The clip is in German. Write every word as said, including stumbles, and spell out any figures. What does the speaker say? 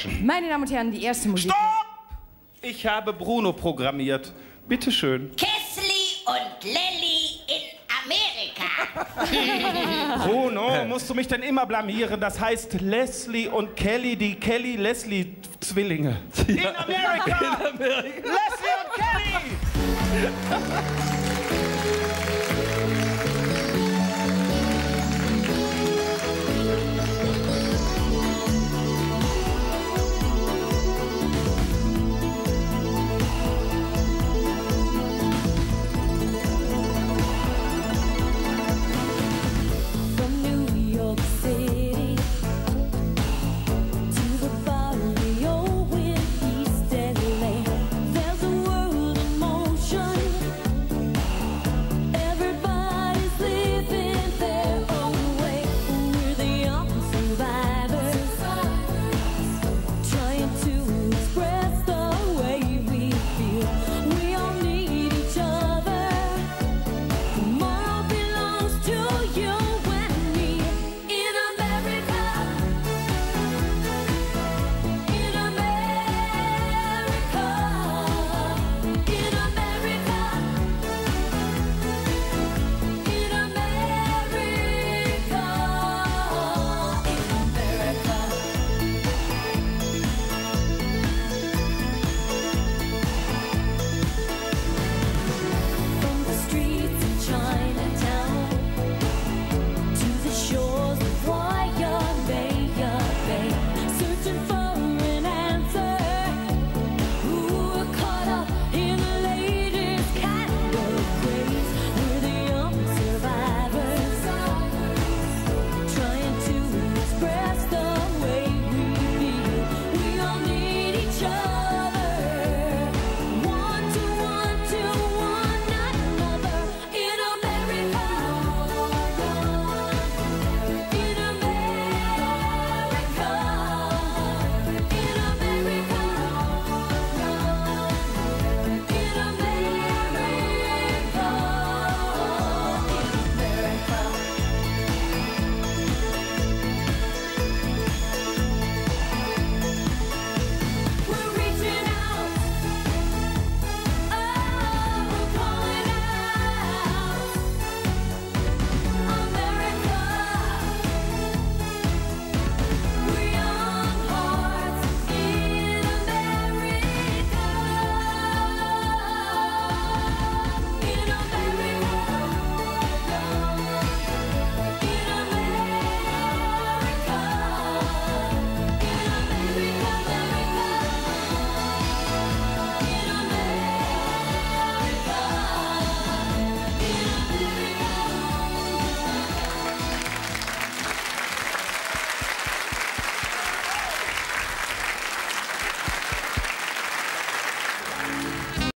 Meine Damen und Herren, die erste Musik... Stopp! Ich habe Bruno programmiert. Bitte schön. Kessli und Lelli in Amerika. Bruno, musst du mich denn immer blamieren? Das heißt Leslie und Kelly, die Kelly-Leslie-Zwillinge. In Amerika! In Amerika! Leslie und Kelly!